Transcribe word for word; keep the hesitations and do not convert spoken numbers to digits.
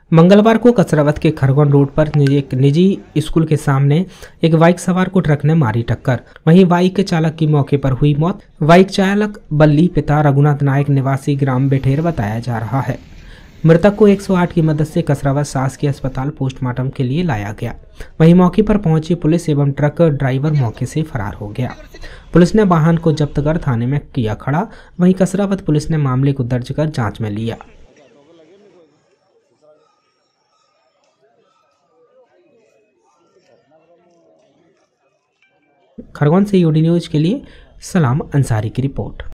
मंगलवार को कसरावत के खरगोन रोड पर एक निजी स्कूल के सामने एक बाइक सवार को ट्रक ने मारी टक्कर। वहीं बाइक के चालक की मौके पर हुई मौत। बाइक चालक बल्ली पिता रघुनाथ नायक निवासी ग्राम बेठेर बताया जा रहा है। मृतक को एक सौ आठ की मदद से कसरावत शासकीय अस्पताल पोस्टमार्टम के लिए लाया गया। वहीं मौके पर पहुंची पुलिस एवं ट्रक ड्राइवर मौके से फरार हो गया। पुलिस ने वाहन को जब्त कर थाने में किया खड़ा। वहीं कसरावत पुलिस ने मामले को दर्ज कर जांच में लिया। खरगोन से यूडी न्यूज के लिए सलाम अंसारी की रिपोर्ट।